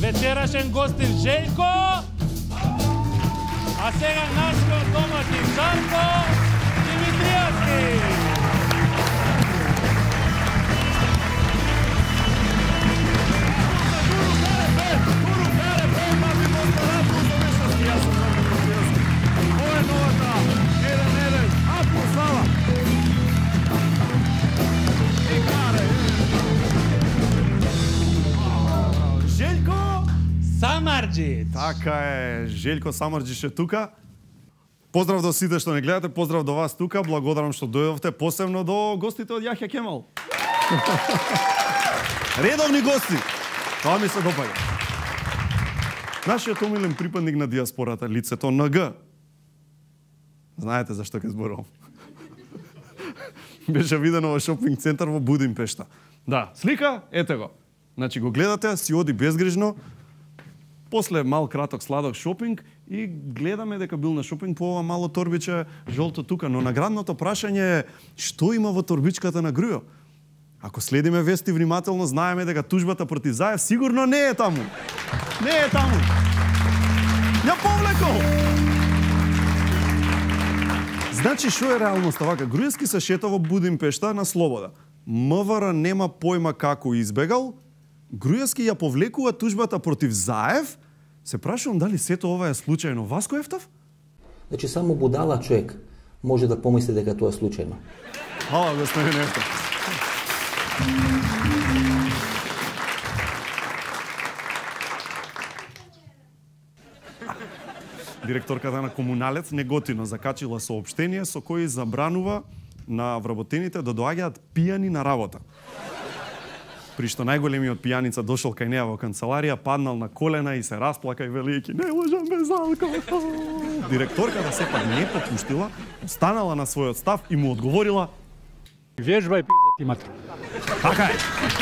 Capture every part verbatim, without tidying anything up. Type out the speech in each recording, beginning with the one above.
вечерашен гостин Желјко, а сега нашиот домашин Жанко Димитријевски. Самарџи. Така е, Желјко Самарџич е тука. Поздрав до сите што не гледате, поздрав до вас тука. Благодарам што дојдовте, посебно до гостите од Јахја Кемал. Редовни гости. Тоа ми се допаѓа. Нашиот омилен припадник на диаспората, лицето на Г. Знаете зашто ќе зборувам. Беше видено во шопинг центар во Будимпешта. Да, слика, ете го. Значи го гледате, си оди безгрижно. После мал краток сладок шопинг и гледаме дека бил на шопинг по ова мало торбиче жолто тука, но наградното прашање е што има во торбичката на Грујо. Ако следиме вести внимателно, знаеме дека тужбата против Заев сигурно не е таму. Не е таму. Ја повлекол. Значи што е реалноста вака? Груевски се шета во Будимпешта на слобода. МВР нема појма како избегал. Груевски ја повлекува тужбата против Заев. Се прашувам дали сето ова е случајно. Васко Ефтав? Значи само будала човек може да помисли дека тоа е случајно. Ала, господин Ефтав. Директорката на Комуналец неготино закачила соопштение со кој забранува на вработените да доаѓаат пијани на работа. При што најголемиот пијаница дошол кај неа во канцеларија, паднал на колена и се расплака и велики не можам без алкохол. Директорката сепак не попуштила, останала на својот став и му одговорила: Вежба и пизда ти матер. Така е.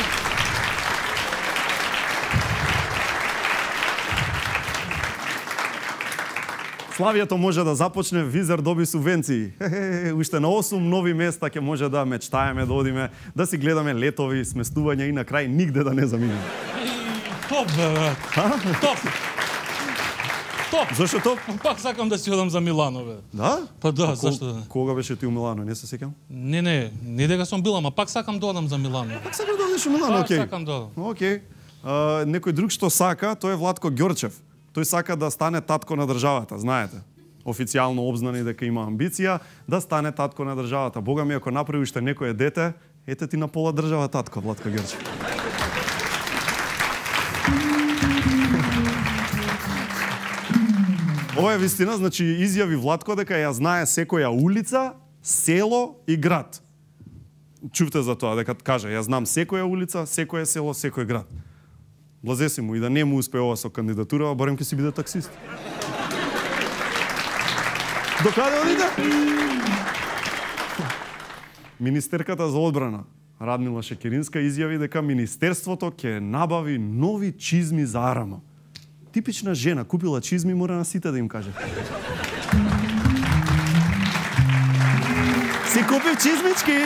Славијето може да започне, Визер доби субвенции. Хе-хе, уште на осум нови места ќе може да мечтаеме, да одиме, да си гледаме летови, сместувања и на крај нигде да не заминеме. Топ, бе. Топ. Топ. Зашто топ? Пак сакам да си одам за Милано, бе. Да? Па да, кол, зашто да? Кога беше ти у Милано, не се сеќам? Не, не, не дека сум била, ама пак сакам да одам за Милано. Пак сакаш да одиш у Милано, окей. Пак сакам да одам. Окей. А, некој друг што сака, тој е Владко Ѓорчев. Тој сака да стане татко на државата, знаете. Официјално обзнани дека има амбиција да стане татко на државата. Бога ми, ако направи уште некое дете, ете ти на пола држава татко, Владко Ѓорчев. Ова е вистина, значи изјави Владко дека ја знае секоја улица, село и град. Чувте за тоа, дека каже, ја знам секоја улица, секоја село, секој град. Блазеси му и да не му успе ова со кандидатура, барем ќе си биде таксист. До каде одите? Министерката за одбрана Радмила Шекеринска изјави дека министерството ќе набави нови чизми за Арама. Типична жена, купила чизми, мора на сите да им каже. Си купив чизмички?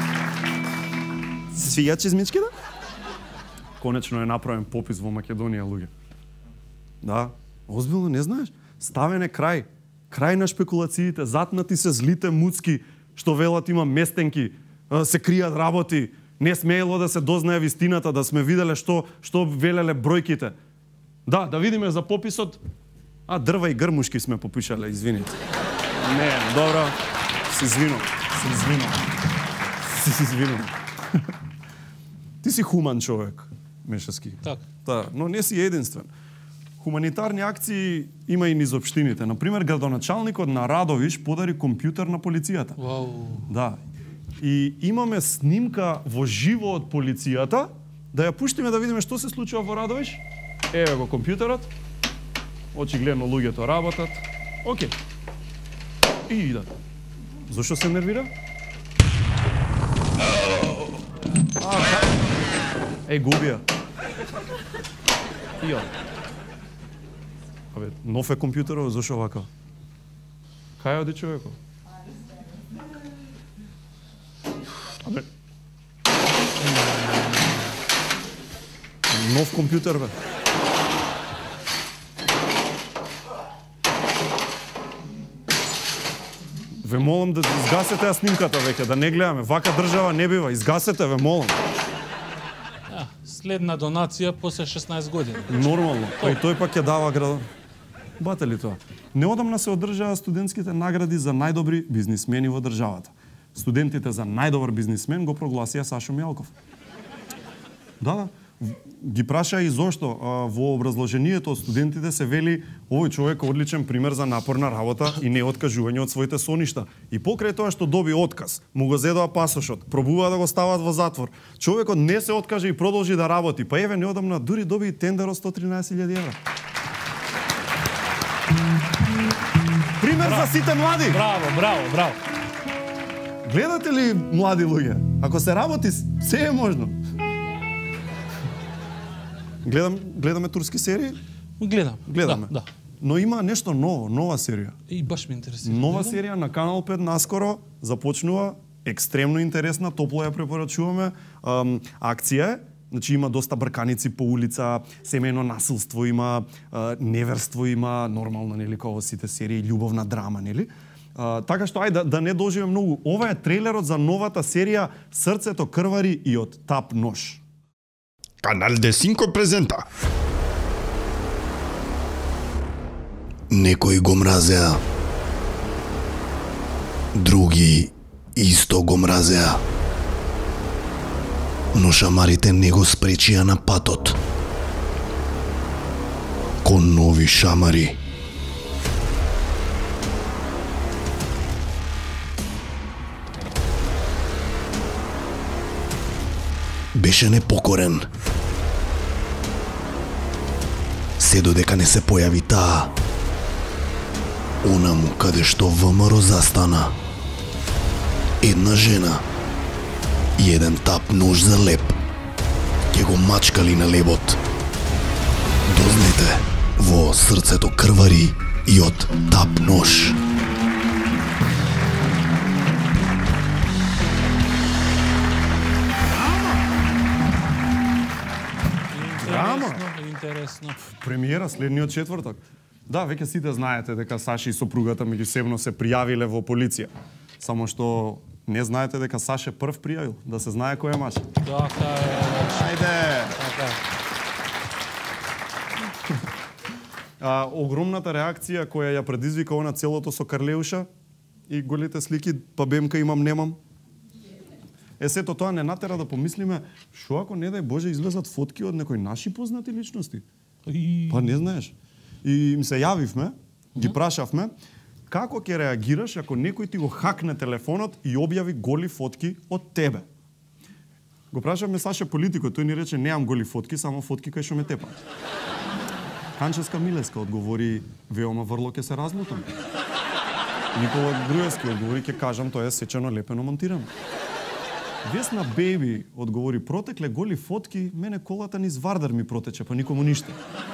Свија чизмички, да? Конечно е направен попис во Македонија, луѓе. Да, озбилно не знаеш? Ставен е крај. Крај на шпекулациите, затнати се злите муцки, што велат има местенки, се кријат работи, не смеело да се дознае вистината, да сме виделе што што велеле бројките. Да, да видиме за пописот. А, дрва и грмушки сме попишале, извините. Не, добро. Се извинувам. Се извинувам. Се извинувам. Ти си хуман човек, Мешевски. Така. Да, но не си единствен. Хуманитарни акции има и низ општините. Например, градоначалникот на Радовиш подари компјутер на полицијата. Вау. Да. И имаме снимка во живо од полицијата, да ја пуштиме да видиме што се случува во Радовиш. Еве го компјутерот. Очигледно луѓето работат. Океј. И идат. Зошто се нервира? Е, губија. Ио. Абе, нов е компјутерот, зошто вака? Кај оди човекот? Абе. Нов компјутер, бе. Ве молам да изгасете ја снимката веќе, да не гледаме. Вака држава не бива, изгасете, ве молам. Ja, следна донација после шеснаесет години. Нормално. Па и тој пак ќе дава град. Бате ли тоа? Неодамна се одржаа студентските награди за најдобри бизнисмени во државата. Студентите за најдобар бизнисмен го прогласија Сашо Мјалков. Да, да. Ги праша и зошто. Во образложението од студентите се вели овој човек е одличен пример за напорна работа и не откажување од своите соништа. И покрај тоа што доби отказ, му го зедоа пасошот, пробува да го стават во затвор. Човекот не се откаже и продолжи да работи. Па еве неодамна дури доби и тендер од сто тринаесет илјади евра. Пример браво. За сите млади. Браво, браво, браво. Гледате ли, млади луѓе? Ако се работи, се е можно. Гледам, гледаме турски серии? Гледам. Гледаме. Да, да. Но има нешто ново, нова серија. И баш ме интересира. Нова гледам. серија на Канал пет наскоро започнува, екстремно интересна, топло ја препорачуваме. Ам, акција е, значи има доста брканици по улица, семејно насилство има, а, неверство има, нормално нели како во сите серии, љубовна драма, нели? А, така што ајде да, да не должиме многу. Ова е трейлерот за новата серија Срцето крвари и од тап нож. Канал де Синко презента. Некои го мразеа, други исто го мразеа. Но шамарите не го спречија на патот. Кон нови шамари. Беше непокорен. Се додека не се појави таа, онаму каде што ВМРО застана. Една жена и еден тап нож за леп ќе го мачкали на лебот. Дознайте во Срцето крвари и од тап нож. Интересно, интересно. Премиера следниот четврток. Да, веќе сите знаете дека Саши и сопругата меѓусебно се пријавиле во полиција. Само што не знаете дека Саше прв пријавил, да се знае кој е Маша. Така е. Ајде! Така е. А, огромната реакција која ја предизвика она целото со Карлеуша и голите слики, па бемка имам, немам. Е, сето тоа не натера да помислиме, шо ако не дај Боже излезат фотки од некои наши познати личности? И... Па не знаеш. И им се јавивме, ги прашавме, како ќе реагираш ако некој ти го хакне телефонот и објави голи фотки од тебе? Го прашавме Саше политикот, тој ни рече неам голи фотки, само фотки кај што ме тепа. Канческа Милеска одговори, веома врло ќе се разлутам. Никола Груевски одговори, ќе кажам, тоа е сечено, лепено, монтирано. Весна Бејби одговори, протекле голи фотки, мене колата низ Вардар ми протече, па никому ништо.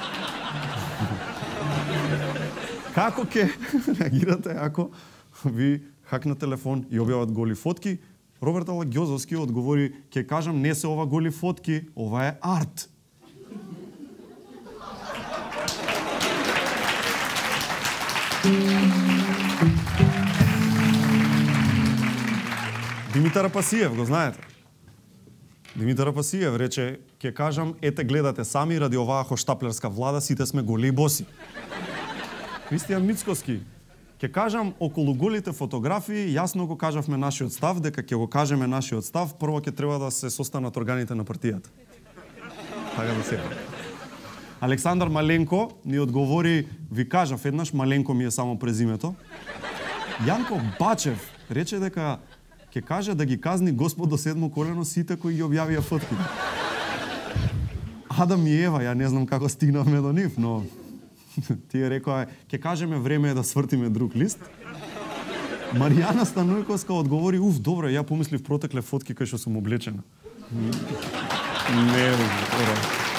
Како ќе реагирате ако ви хакна телефон и објават голи фотки? Роберт Алагјозовски одговори, ќе кажам, не се ова голи фотки, ова е арт. Димитар Апасиев, го знаете. Димитар Апасиев рече, ќе кажам, ете гледате сами, ради оваа хоштаплерска влада сите сме голи и боси. Кристијан Мицкоски, ќе кажам, околу голите фотографии, јасно го кажавме нашиот став, дека ќе го кажеме нашиот став, прво ќе треба да се состанат органите на партијата. Така да се. Александар Маленко ни одговори, ви кажав еднаш, Маленко ми е само презимето. Јанко Бачев рече дека ќе каже да ги казни Господ до седмо колено сите кои ги објавија фотките. Адам и Ева, ја не знам како стигнавме до нив, но тие рекоа, ќе кажеме време е да свртиме друг лист. Маријана Станујковска одговори, уф, добро, ја помислив протекле фотки кај што сум облечена. Не, ора.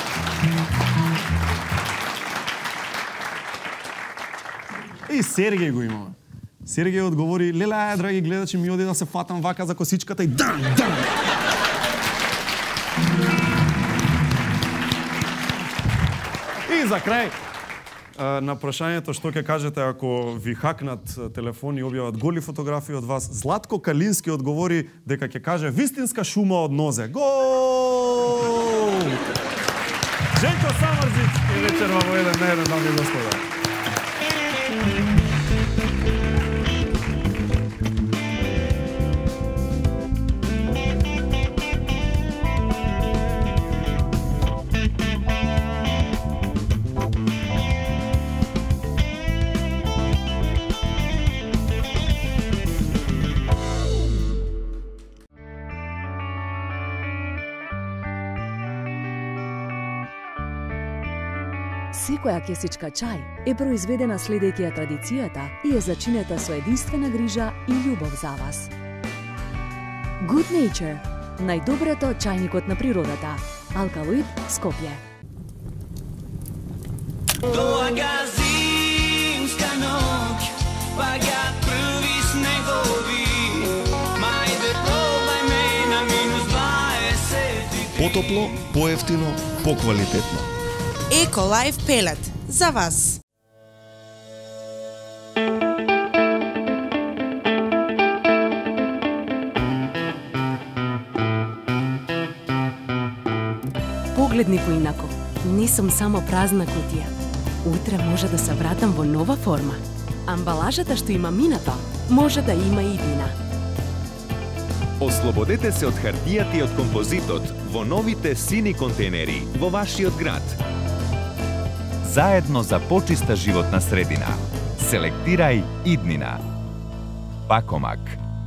И Сергеј го имаме. Сергеј одговори, леле, драги гледачи, ми оди да се фатам вака за косичката и дан, дан. И за крај, на прашањето што ќе кажете ако ви хакнат телефон и објават голи фотографии од вас, Златко Калински одговори дека ќе каже вистинска шума од нозе. Гол! Желко Самарџич и вечерва во еден на еден, дами и господа. Секоја кесичка чај е произведена следејќи ја традицијата и е зачинета со единствена грижа и љубов за вас. Good Nature, најдоброто чајникот на природата. Алкалоид, Скопје. Долага зимска ноќ, паѓа први снегови, мајде пробај ме на минус дваесет. Потопло, поевтино, поквалитетно. Еколайф пелет за вас. Погледни поинако. Не сум само празна кутија. Утре може да се вратам во нова форма. Амбалажата што има минато, може да има и иднина. Ослободете се од хартијата и од композитот во новите сини контейнери во вашиот град. Заедно за почиста животна средина. Селектирај иднина. Пакомак.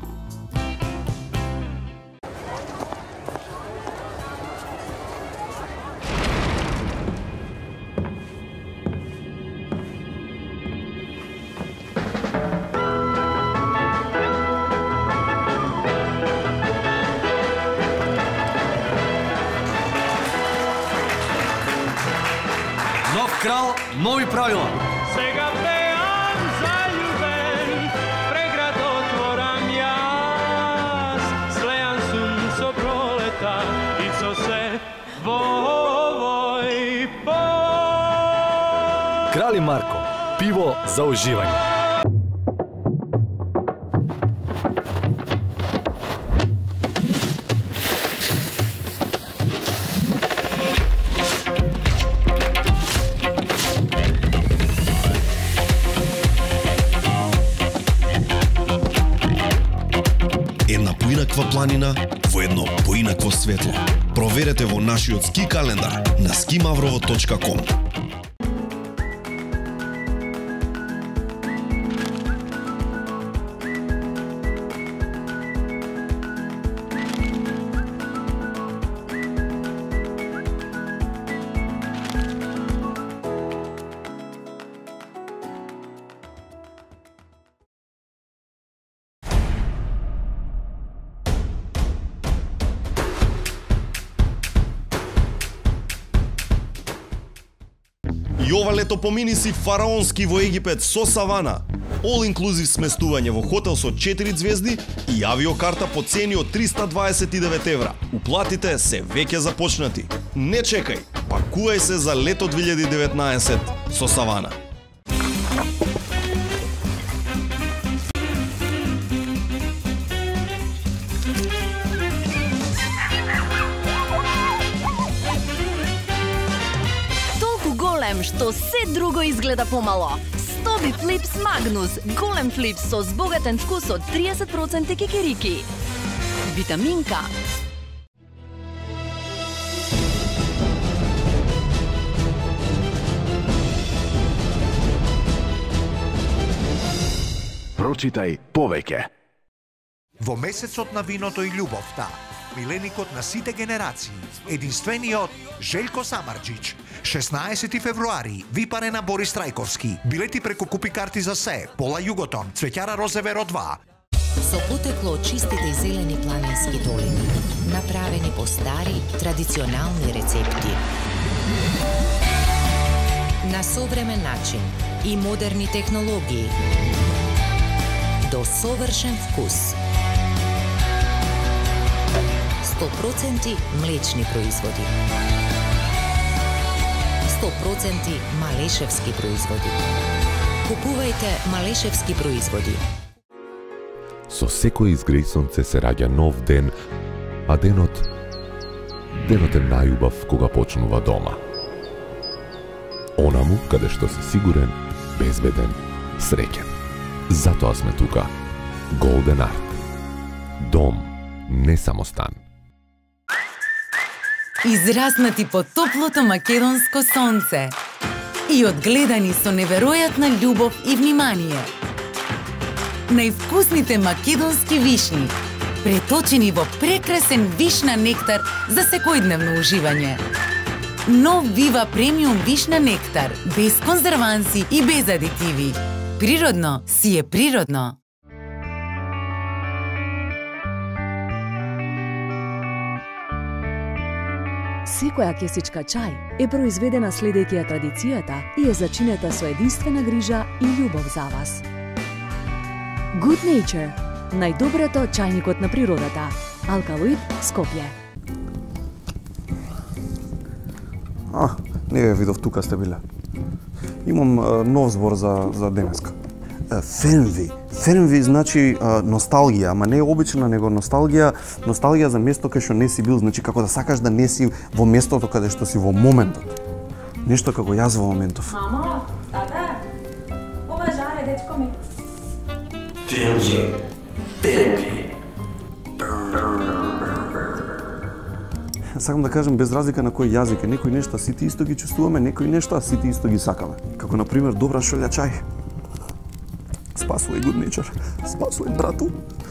Крал, нови правила. Сега пеам заљубен, преград отворам јас. Слејан сум со пролета и со се во овој пот. Крали Марко, пиво за уживање. Поинаква планина во едно поинакво светло. Проверете во нашиот ски календар на ски маврово точка ком. И ова лето помини си фараонски во Египет со савана. All inclusive сместување во хотел со четири звезди и авиокарта по цени од триста дваесет и девет евра. Уплатите се веќе започнати. Не чекај, пакувај се за лето две илјади и деветнаесет со савана. Што се друго изгледа помало. Стоби Флипс Магнус, голем флипс со збогатен вкус од триесет проценти кекерики. Витаминка. Прочитај повеќе. Во месецот на виното и љубовта, миленикот на сите генерации, единствениот Желко Самарџич, шеснаесети февруари, Випарена Борис Трајковски, билети преку купи карти за се, Пола Југотон, Цвеќара Розеверо два. Со потекло од чистите и зелени планински долини, направени по стари, традиционални рецепти. На современ начин и модерни технологии, до совршен вкус. сто проценти млечни производи. сто проценти малешевски производи. Купувајте малешевски производи. Со секој изгреј сонце се раѓа нов ден, а денот, денот е најубав кога почнува дома. Онаму каде што си сигурен, безбеден, среќен. Затоа сме тука. Golden Art. Дом, не само стан. Израснати под топлото македонско сонце и одгледани со неверојатна љубов и внимание. Највкусните македонски вишни, преточени во прекрасен вишна нектар за секојдневно уживање. Нов Вива премиум вишна нектар, без конзерванси и без адитиви. Природно си е природно. Секоја кесичка чај е произведена следејќи ја традицијата и е зачинета со единствена грижа и љубов за вас. Good Nature, најдоброто чајникот на природата. Алкалоид, Скопје. А, не ја видов, тука сте биле. Имам а, нов збор за, за денеска. Фенви. Фенви значи а, носталгија, ама не обична, него носталгија, носталгија за место кај што не си бил, значи како да сакаш да не си во местото каде што си во моментот. Нешто како јас во моментов. Мамо, тата, ова жаре, дечко ми. Фенви. Фенви. Сакам да кажем без разлика на кој јазик е, некои нешта сите исто ги чувствуваме, некои нешта сите исто ги сакаме. Како на пример добра шолја чај. Спасувај Good Nature. Спасувај, брату.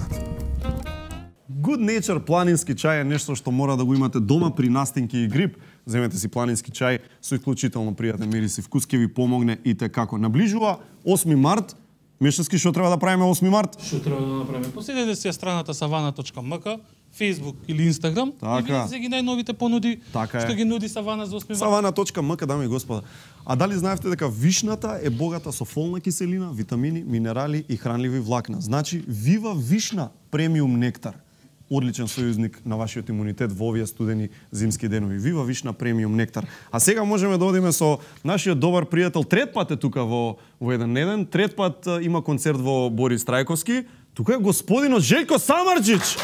Good Nature планински чај е нешто што мора да го имате дома при настинки и грип. Земете си планински чај со исклучително пријатен мирис и вкус, ќе ви помогне и те како. Наближува осми март. Мешевски, што треба да правиме осми март? Што треба да направиме? Поседете си ја страната savana точка m k, Facebook или Instagram така. И видите ги најновите понуди така што ги нуди Savana за осми март. savana точка m k, дами и господа. А дали знаевте дека вишната е богата со фолна киселина, витамини, минерали и хранливи влакна? Значи, Вива Вишна премиум нектар. Одличен сојузник на вашиот имунитет во овие студени зимски денови. Вива Вишна премиум нектар. А сега можеме да одиме со нашиот добар пријател. Трет пат е тука во, во еден неден. Трет пат има концерт во Борис Трајковски. Тука е господинот Желјко Самарџич.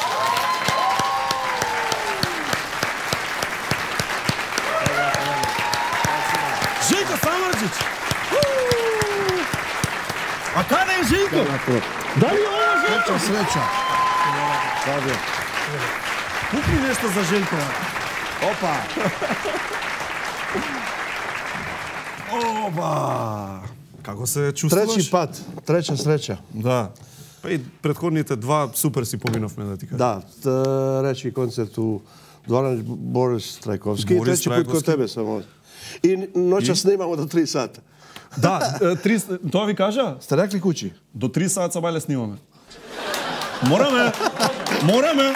Желјко Самарџич. А каде е Желјко? Дали ова Желјко? Среќа. Саде. Купи нешто за Желјко. Опа. Оба. Како се чувствуваш? Трети пат, трета среќа. Да. Па и предходните два супер си поминовме, да ти кажам. Да, речи концерт у Дворан Борис Трајковски. И трети пут кod тебе само. И ноќа снимамо до три сата. Да, три, тоа ви кажа? Сте рекли куќи? До три сата са бале снимаме. Мораме. Мораме.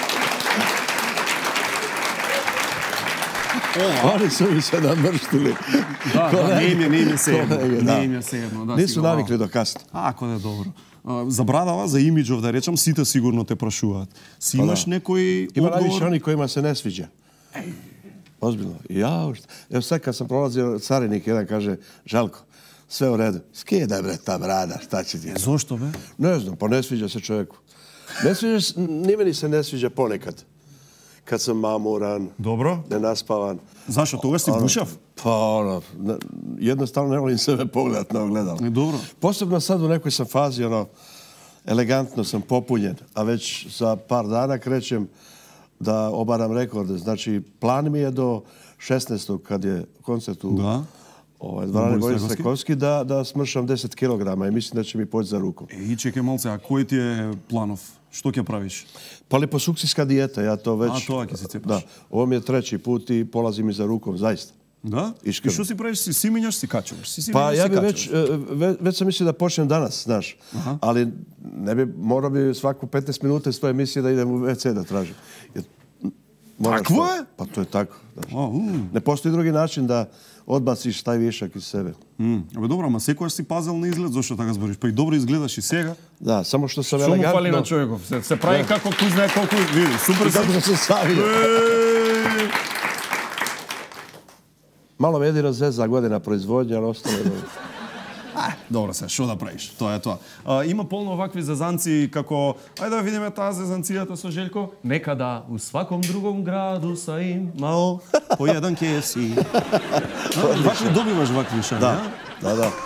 Они се ми се намрштили. Да, да, не им е, не им е се едно. Не им е се едно. Не су навикли до касно. Ако да е добро. За брадава, за имиџов, да речам, сите сигурно те прашуваат. Си имаш некој Има одговор? највише они којма се не свиѓа. Озбилно. Ја, ево сега кад сам пролазио цариник, еден каже, Жалко, све у реду. Скидај бре та брада, шта ќе ти? Зошто бе? Не знам, па не свиѓа се човеку. Не свиѓа, ни мени се не свиѓа понекад. Кад сам мамуран, добро, ненаспаван. Зашо тогаш си бушав? Па, оно, едноставно не волим себе погледат на огледало. Не добро. Посебно сад у некој сам фази, оно, елегантно сам попуњен, а веќе за пар дана кречем да обарам рекорде. Значи, план ми е до шеснаестог, кад е концерт у да. Ова, Дворан Борис Трајковски, да, да смршам десет килограма и мислам да ќе ми појде за руко. Е, и чекај малце, а кој ти е планов? Што ќе правиш? Па липосукцијска диета, ја то веќе... А, тоа ќе се цепаш. Да, ово ми е трети пут и полази ми за руком, заиста. Да? Искрено. И што си правиш? Си симињаш, си качуваш? Си Па симињаш, ја си би качуваш? веќе веќе сам мислил да почнем данас, знаеш. Аха. Али не би мора би свако петнаесет минути со емисија да идем у ве це да тражим. Такво е? Па тоа е тако, знаеш. А, у. Не постои други начин да одбациш тај вишак из себе. М, абе добро, ама секогаш си пазел на изглед, зошто така збориш? Па и добро изгледаш и сега. Да, само што сум Што му елегантно. фали на човеков? Се, се прави Да. како кој знае колку, види, супер И како да се сави. Malo me jedino zeza godina proizvodnja, ali ostalo je dobro. Добро се, што да правиш? Тоа е тоа. А, има полно вакви зезанци како ајде да видиме таа зезанцијата со Желко. Некада у сваком другом граду са имал по еден ке еф си. Вакви добиваш вакви шари, да? Да, да.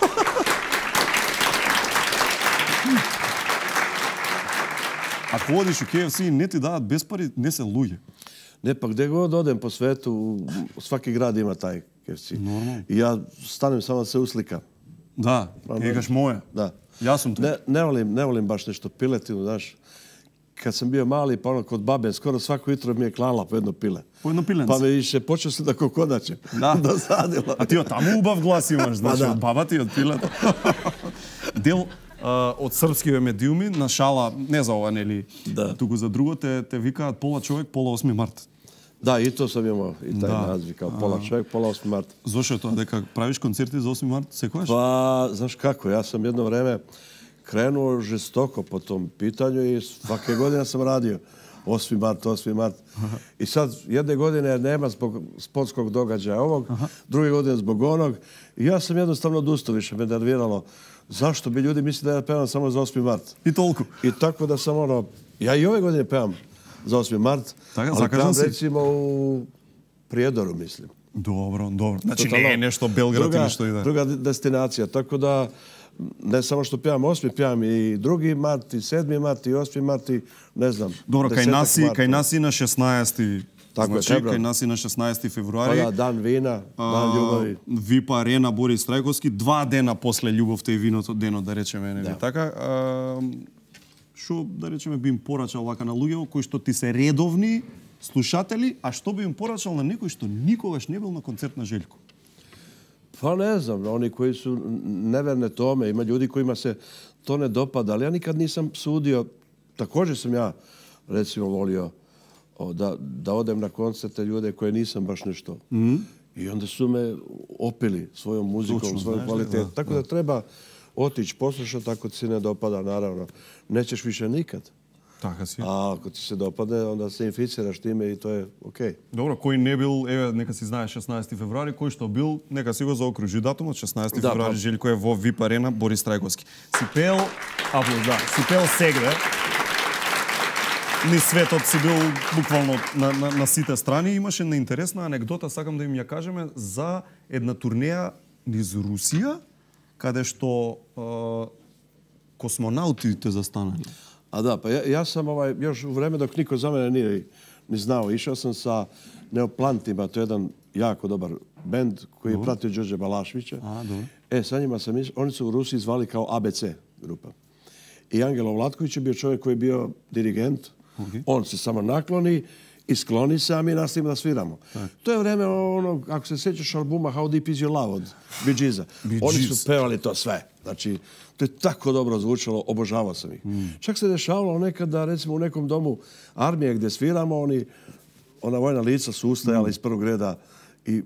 Ако одиш у ке еф си, не ти дадат без пари, не се луѓе. Не, па где го одем по свету, сваки град има тај ке еф си. Нормално. И ја станем само да се усликам. Да, екаш моја. Да. Јас сум не, не волим, не волим баш нешто пилетину, знаеш. Kad sam bio mali, pa ono kod babe, skoro svako jutro mi je klala po jedno pile. Po jedno pilence? Pa me više, počeo se da kokodače. Da. Dosadilo. A ti od tamo ubav glas imaš, znači da. Od baba ti od pileta. Дел а, од српскиве медиуми на шала, не за ова, нели, да. Туку за друго те, те викаат пола човек, пола осми март. Да, и то сам имал, и тај да. Назви, као пола човек, пола осми март. Зошто е тоа, дека правиш концерти за осми март секојаш? Па, знаš како, ja sam jedno vreme krenuo žestoko po tom pitanju i svake godine sam radio osmi mart, osmi mart. Aha. I sad jedne godine nema zbog sportskog događaja ovog, aha, druge godine zbog onog. I ja sam jednostavno odustao, više me nerviralo. Zašto bi ljudi mislili da ja pevam samo za osmi mart? I toliko. I tako da sam ono, ja i ove godine pevam za osmi mart, така, ali pevam recimo u Prijedoru, mislim. Dobro, dobro. Znači ne je nešto Belgrad druga, ili što ide. Druga destinacija, tako da ne samo što pevam osmi, pevam i drugi mart, i sedmi mart, i osmi mart, i ne znam. Dobro, kaj nasi, kaj nasi na šesnaesti. Tako znači, je, kaj nasi na šesnaesti februari. Pa da, dan vina, dan љубови. Випа Арена Борис Трајковски, два дена после љубовта и виното денот, да речеме, нели да. Така. А, шо, да речеме, би им порачал вака на луѓе кои што ти се редовни слушатели, а што би им порачал на некој што никогаш не бил на концерт на Желко? Pa ne znam, oni koji su neverne tome, ima ljudi kojima se to ne dopada, ali ja nikad nisam sudio, također sam ja recimo volio o, da, da odem na koncerte ljude koje nisam baš nešto. Mm. I onda su me opili svojom muzikom, Točno, svojom kvalitetom. Tako da, da treba otići, poslušati, ako ti se ne dopada, naravno. Nećeš više nikad. Така си. А ако ти се допадне, onda се инфицираш time и тоа е окей. Добро, кој не бил, еве, нека си знае шеснаести февруари, кој што бил, нека си го заокружи датумот, шеснаести да, февруари, па... Желко е во Вип Арена, Борис Трајковски. Си пел, аплауз, да, си пел сегде. Низ светот си бил буквално на, на, на сите страни. Имаше неинтересна анекдота, сакам да им ја кажеме, за една турнеја низ Русија, каде што е, космонаутите застанали. A da, pa ja, ja sam ovaj, još u vreme dok niko za mene nije ni znao, išao sam sa Neoplantima, to je jedan jako dobar bend koji je pratio Đorđe Balašvića. A, dobro. E, sa njima sam išao, oni su u Rusiji zvali kao A B C grupa. I Angelo Vlatković je bio čovjek koji je bio dirigent, okay. On se samo nakloni i skloni se, a mi nastavimo da sviramo. Tak. To je vreme onog, ako se sjećaš albuma How Deep Is Your Love od Bee Geesa. Oni su pevali to sve. Znači, to je tako dobro zvučalo, obožavao sam ih. Mm. Čak se dešavalo nekada, recimo u nekom domu armije gdje sviramo, oni, ona vojna lica su ustajala mm. iz prvog reda i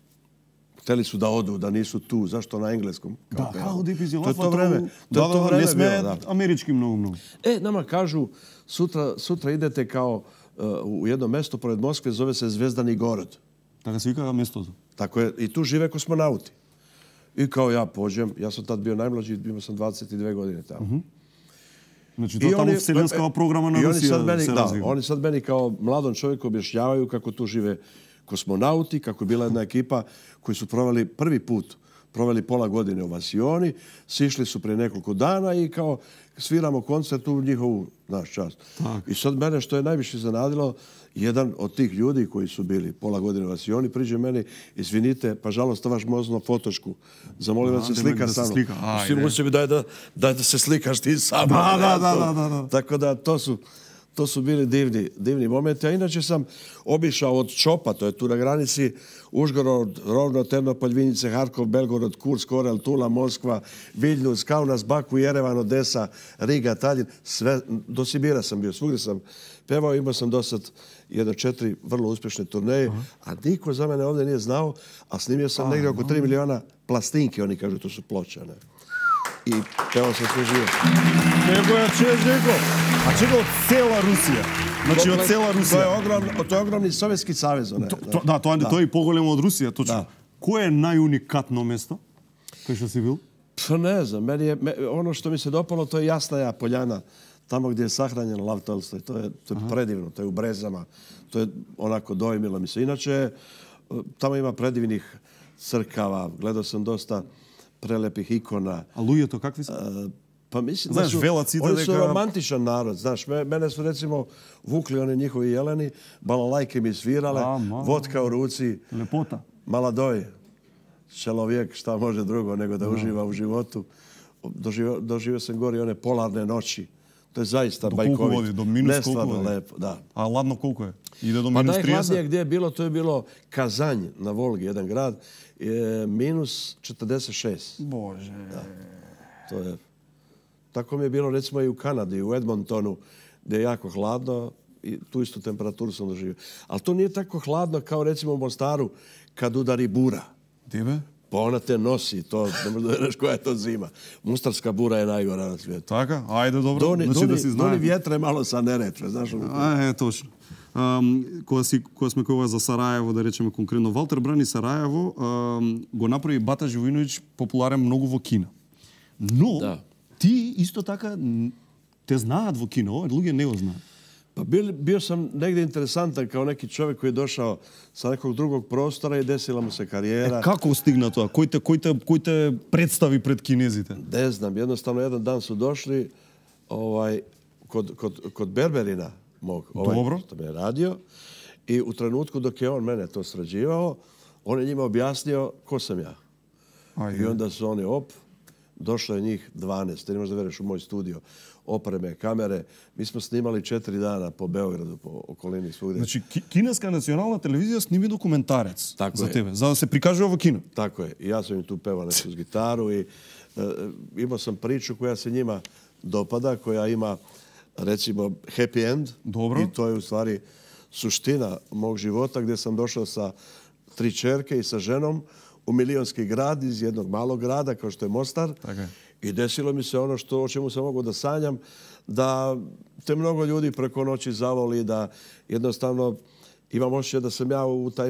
hteli su da odu, da nisu tu. Zašto na engleskom? Da, How Deep Is Your Love. To je to vreme. Da, da, da, ne sme američki mnogo, mnogo. E, nama kažu, sutra, sutra idete kao uh, u jedno mesto pored Moskve, zove se Zvezdani Gorod. Така се вика местото. Tako je, i tu žive kosmonauti. I kao ja pođem, ja sam tad bio najmlađi, bio sam dvadeset dve godine tamo. Mm-hmm. Znači to tamo vselenska programa na Rusija se razvija. Oni sad meni kao mladom čovjeku objašnjavaju kako tu žive kosmonauti, kako je bila jedna ekipa koji su proveli prvi put, proveli pola godine u Vasioni, sišli su prije nekoliko dana i kao sviramo koncert u njihovu naš čast. Tak. I sad mene što je najviše zanadilo, jedan od tih ljudi koji su bili pola godine u Vasioni priđe meni, izvinite, pa žalost, vaš mozno fotošku. Zamolim da se slika sa mnom. Svi musi mi daj da, daj da se slikaš ti sa mnom. Da, da, da, da, da. Tako da to su, to su bili divni, divni momenti. A inače sam obišao od Čopa, to je tu na granici, Užgorod, Rovno, Ternopolj, Vinjice, Harkov, Belgorod, Kursk, Korel, Tula, Moskva, Viljnus, Kaunas, Baku, Jerevan, Odesa, Riga, Tallinn, sve, do Sibira sam bio, svugdje sam pevao, imao sam do sad jedno četiri vrlo uspješne turneje, a niko za mene ovdje nije znao, a snimio sam negdje oko tri miliona plastinki, oni kažu, to su ploče, ne? I pevao sam sve živo. Nego je čežnjego. A čega od cela Rusija? Znači od cela Rusija. To je, ogrom, to je ogromni Sovjetski savez. Ne? To, to, da, to je to i pogoljemo od Rusija, točno. Koje je najunikatno mesto koje što si bil? Pa ne znam, meni je, me, ono što mi se dopalo, to je Jasnaja poljana, tamo gdje je sahranjen Lav Tolstoj. To je, to je predivno, to je u Brezama. To je onako dojmilo mi se. Inače, tamo ima predivnih crkava, gledao sam dosta prelepih ikona. A luje to kakvi su? Pa mislim znaš, da su, velacite oni su deka... romantičan narod, znaš, mene su recimo vukli oni njihovi jeleni, balalajke mi svirale, a, vodka u ruci. Lepota. Maladoj, čelovijek, šta može drugo nego da no. uživa u životu. Doživio, doživio sam gori one polarne noći. To je zaista do bajkovit. Vodi, do minus koliko vodi? Lepo, da. A ladno koliko je? Ide do pa minus trideset? Najhladnije gdje je bilo, to je bilo Kazanj na Volgi, jedan grad, je minus četrdeset šest. Bože. Da. To je... Tako mi je bilo recimo i u Kanadi, u Edmontonu, gdje je jako hladno i tu istu temperaturu sam doživio. Ali to nije tako hladno kao recimo u Mostaru kad udari bura. Tebe? Pa ona te nosi, to ne možda vjeruješ koja je to zima. Mostarska bura je najgora na svijetu. Taka? Ajde, dobro. Doni, znači doni, da si znao. doni vjetre malo sa Neretve, znaš? A, е, точно. Um, кога, си, кога сме кога за Сараево, да речеме конкретно, Валтер брани Сараево, um, го направи Бата Живиновиć популарен многу во Кина. Но, да. Ти исто така те знаат во Кина, овие луѓе не го знаат. Pa bil, bio sam negdje interesantan kao neki čovjek koji je došao sa nekog drugog prostora i desila mu se karijera. E, kako stigna to? Koji te, koji, te, koji te predstavi pred Kinezite? Ne znam, jednostavno jedan dan su došli ovaj, kod, kod, kod Berberina mog, ovaj, Dobro. što me je radio, i u trenutku dok je on mene to sređivao, on je njima objasnio ko sam ja. Ajde. I onda su oni op, došlo je njih dvanaest, ti ne možeš da veruješ u moj studio, opreme, kamere. Mi smo snimali četiri dana po Beogradu, po okolini svugdje. Znači, kineska nacionalna televizija snimi dokumentarec Tako za je. tebe, za da se prikaže ovo kino. Tako je. I ja sam im tu pevao nešto s gitaru i e, imao sam priču koja se njima dopada, koja ima, recimo, happy end. Dobro. I to je u stvari suština mog života, gdje sam došao sa tri čerke i sa ženom u milionski grad iz jednog malog grada kao što je Mostar. Tako je. I desilo mi se ono što, o čemu sam mogao da sanjam, da te mnogo ljudi preko noći zavoli, da jednostavno imam osjećaj da sam ja u taj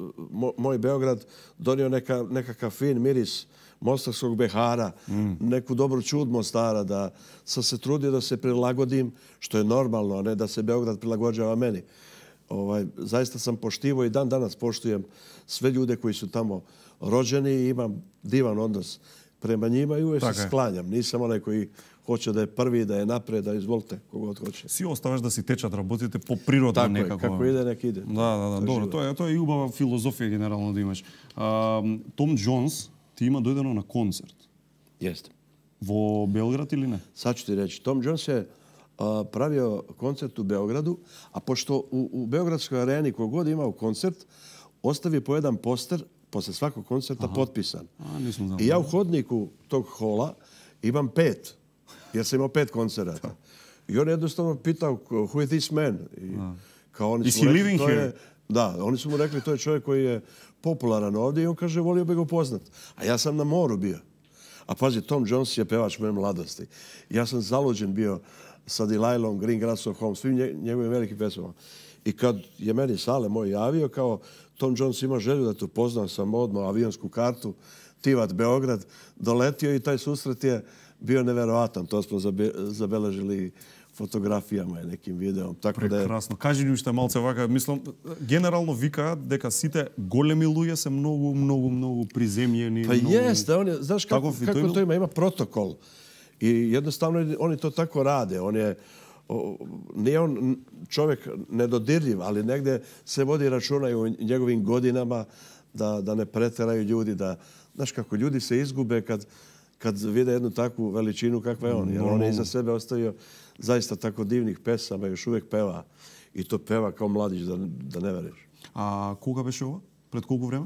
moj Beograd donio neka, nekakav fin miris mostarskog behara, mm. neku dobru čud Mostara, da sam se trudio da se prilagodim, što je normalno, a ne da se Beograd prilagođava meni. Ovaj, zaista sam poštivao i dan danas poštujem sve ljude koji su tamo rođeni i imam divan odnos prema njima i uvijek se sklanjam. Nisam onaj koji hoće da je prvi, da je napred, da izvolite, kogod hoće. Си оставаш да си течат работите по природно Tako некако. Tako je, kako ide, nek ide. Да, да, да, добро. Тоа е, тоа е и убава филозофија генерално да имаш. А, Том Джонс ти има дојдено на концерт. Jeste. Во Белград или не? Sad ću ti reći. Tom Jones je a, pravio koncert u Beogradu, a pošto u, u Beogradskoj areni kogod imao koncert, ostavi po jedan poster posle svakog koncerta Aha. potpisan. A, nisam znao. I ja u hodniku tog hola imam pet, jer sam imao pet koncerata. I on je jednostavno pitao, who is this man? I, kao oni is su he rekli, living to here? Je, da, oni su mu rekli, to je čovjek koji je popularan ovdje i on kaže, volio bi ga upoznat. A ja sam na moru bio. A pazi, Tom Jones je pevač moje mladosti. Ja sam zaluđen bio sa Delilahom, Green Grass of Home, svim njegovim velikim pesmama. I kad je meni Sale moj javio, kao Tom Jones ima želju da te upoznam, sam odmah avionsku kartu, Tivat, Beograd, doletio i taj susret je bio neverovatan. To smo zabe, zabeležili fotografijama i nekim videom. Tako Прекрасно. Да е... Кажи ни уште малце вака, мислам, генерално викаат дека сите големи луѓе се многу, многу, многу приземјени. Па многу... jeste, on je, znaš kako, kako, kako to ima? Ima protokol. I jednostavno oni to tako rade. On je, o, nije on čovjek nedodirljiv, ali negdje se vodi računa i u njegovim godinama da, da ne preteraju ljudi, da, znaš kako, ljudi se izgube kad, kad vide jednu takvu veličinu kakva je on. Jer on je iza sebe ostavio zaista tako divnih pesama, još uvijek peva. I to peva kao mladić, da, da ne veriš. A koga беше ова? Пред колку време?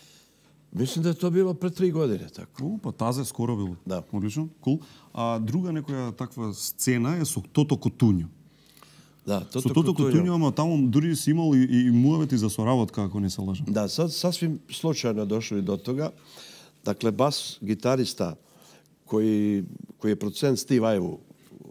Mislim da je to bilo pre tri godine. Tako. У, па тазе скоро било. Да. Одлично, кул. А друга некоја таква сцена е со Тото Котуњо. Да, Тото со Тото Котуњо, ама таму дури си имал и, и муавети за соработка, ако не се лажам. Da, sad sasvim slučajno došli do toga. Dakle, bas gitarista koji, koji je producent Steve Aivu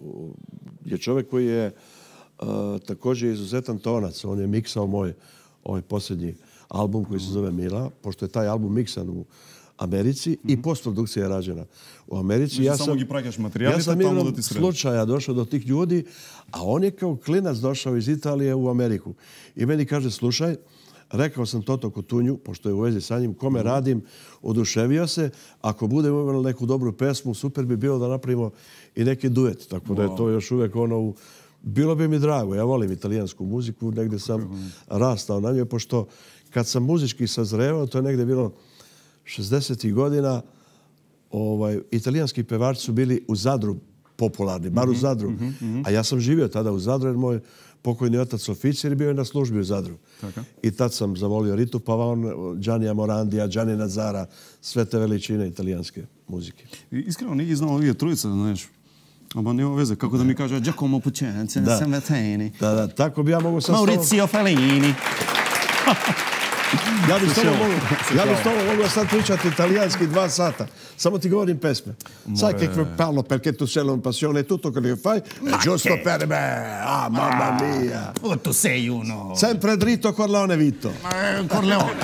je čovjek koji je uh, također izuzetan tonac. On je miksao moj ovaj posljednji album koji se zove Mila, pošto je taj album miksan u Americi mm-hmm. i postprodukcija je rađena u Americi. Znači, ja samo sam, gi praćaš materijalite, ja sam tamo da igrom ti sredi. slučaja došao do tih ljudi, a on je kao klinac došao iz Italije u Ameriku. I meni kaže, slušaj, rekao sam Toto Kutunju, pošto je u vezi sa njim, kome mm-hmm. radim, oduševio se, ako budemo imali neku dobru pesmu, super bi bilo da napravimo i neki duet. Tako wow. da je to još uvek ono u... Bilo bi mi drago, ja volim italijansku muziku, negde sam mm-hmm. rastao na njoj, pošto kad sam muzički sazrevao, to je negde bilo šezdesetih godina, ovaj, italijanski pevači su bili u Zadru popularni, bar u Zadru. Mm-hmm, mm-hmm. A ja sam živio tada u Zadru, jer moj pokojni otac oficir bio je na službi u Zadru. Tako. I tad sam zavolio Ritu Pavon, Giannia Morandija, Gianni Nazara, sve te veličine italijanske muzike. I iskreno nije znao ovije trojice, znaš. Aba nema veze, kako da mi kaže Giacomo Pucciante, da. Sabatini. Da, da, tako bi ja mogu sa Maurizio Fellini. Ja bih s tobom mogu, ja bih s tobom mogu sad pričati italijanski dva sata. Samo ti govorim pesme. Sai che parlo perché tu sei una passione tutto quello che fai è giusto per me. Ah, mamma mia. Oh, tu sei uno. Sempre dritto Corleone Vito. Eh, Corleone.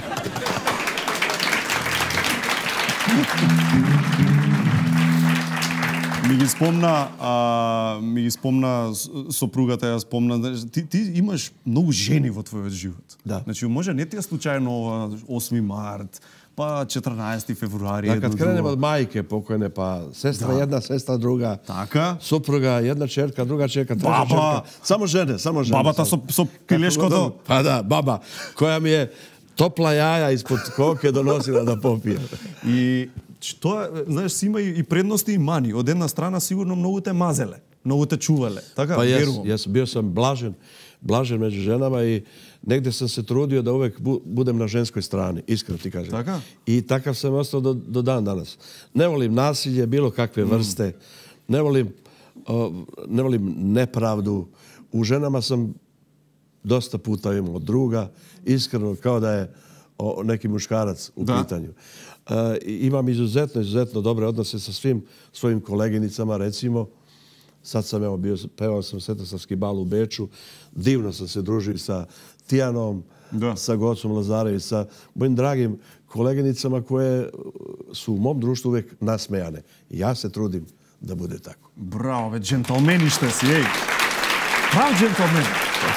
Ми ги спомна, а, ми ги спомна сопругата, ја спомна, ти, ти имаш многу жени во твојот живот. Да. Значи, може не ти е случајно осми март, па четрнаесети февруари. Da, kad krenemo od majke pokojne, pa sestra da. jedna, sestra druga. Така. Supruga, jedna čerka, druga čerka, treća čerka. Samo žene, samo žene. Бабата со, со пилешкото. Pa da, baba, koja mi je topla jaja ispod koke donosila da popije. И тоа, знаеш, си има и предности и мани. Од една страна сигурно многу те мазеле, многу те чувале. Така, pa верувам. Jes, jes, bio sam blažen, blažen među ženama i negde sam se trudio da uvek bu, budem na ženskoj strani, iskreno ti kažem. Така? I takav sam ostao do, do dan danas. Ne volim nasilje, bilo kakve vrste. Mm. Ne volim, o, ne volim nepravdu. U ženama sam dosta puta imao druga, iskreno, kao da je o, neki muškarac u da. pitanju. Uh, imam izuzetno, izuzetno dobre odnose sa svim svojim koleginicama, recimo. Sad sam, evo, bio, pevao sam Svetosavski bal u Beču. Divno sam se družio sa Tijanom, da. sa Gocom Lazarević, sa mojim dragim koleginicama koje su u mom društvu uvijek nasmejane. I ja se trudim da bude tako. Bravo, već džentlmeni ste si, ej. Prav džentlmen.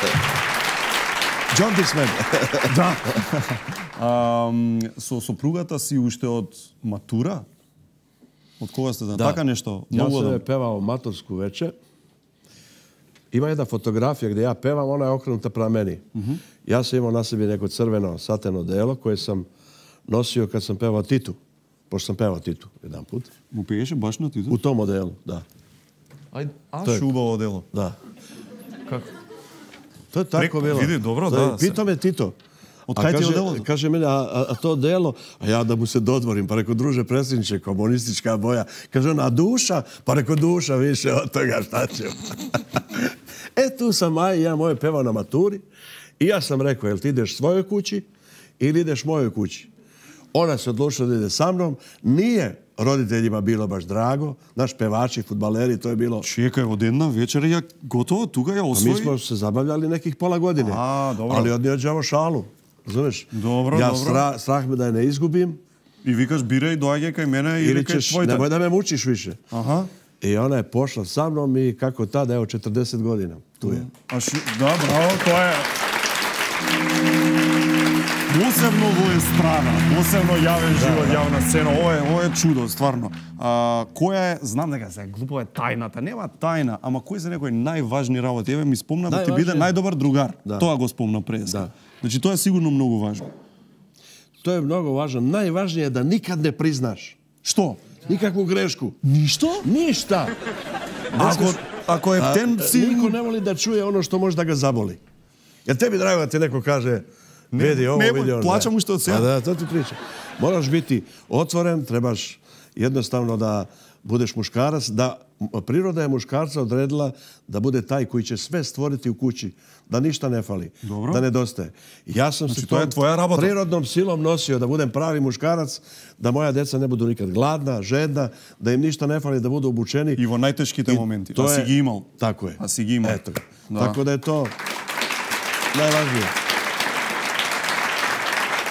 John Disman. Да. Um, со сопругата си уште од матура? Од кога сте да? Така нешто? Ja sam je pevao matursku večer. Ima jedna fotografija gdje ja pevam, ona je okrenuta prema meni. Mm-hmm. Ja sam imao na sebi neko crveno sateno delo koje sam nosio kad sam pevao Titu. Pošto sam pevao Titu jedan put. Mu piješ baš na Titu? U tom modelu, da. Aj, a to šubavo delo? Da. Kako? To je tako bilo. Vidi, dobro, da. Pitao me Tito. Od kaj ti je odelo? Kaže meni, a, a, a to delo? A ja da mu se dodvorim, pa rekao, druže predsjedniče, komunistička boja. Kaže on, a duša? Pa rekao, duša više od toga, šta ću? E, tu sam Maja i ja moje pevao na maturi. I ja sam rekao, jel ti ideš svojoj kući ili ideš mojoj kući? Ona se odlučila da ide sa mnom. Nije roditeljima bilo baš drago. Naš pevači, fudbaleri, to je bilo... Čekaj, od jedna večer je gotovo, tuga je osvoji? A mi smo se zabavljali nekih pola godine. A, dobro. Ali odnio đavo šalu. Razumeš? Dobro, ja dobro. Stra, strah me da je ne izgubim. I vikaš, biraj, dođe kaj mene ili, ili kaj ćeš, tvojte. Nemoj da me mučiš više. Aha. I ona je pošla sa mnom i kako tada, evo, četrdeset godina. Tu je. A ši, da, bravo, to je... Posebno во естрада, посебно јавен живот, јавна сцена. Ово е, ово е чудо, стварно. А, која е, знам дека се глупо е тајната, нема тајна, ама кои се некои најважни работи? Еве ми спомна да ти биде најдобар другар. Да. Тоа го спомна преска. Да. Значи тоа е сигурно многу важно. To je mnogo važno. Najvažnije je da nikad ne priznaš. Što? Nikakvu grešku. Ništa? Ništa. Ako, ako je ten si... Niko ne voli da čuje ono što može da ga zaboli. Jer tebi drago da ti neko kaže vidi ovo, vidi ono. Plaćam mu što od sebe. Da, to ti pričam. Moraš biti otvoren, trebaš jednostavno da budeš muškarac, da priroda je muškarca odredila da bude taj koji će sve stvoriti u kući, da ništa ne fali, Dobro. da nedostaje. Ja sam znači, se to je tvoja rabota. Prirodnom silom nosio da budem pravi muškarac, da moja deca ne budu nikad gladna, žedna, da im ništa ne fali, da budu obučeni. I vo najteškite momenti. A si gi imao. Tako je. A si gi imao. Eto. Da. Tako da je to najvažnije.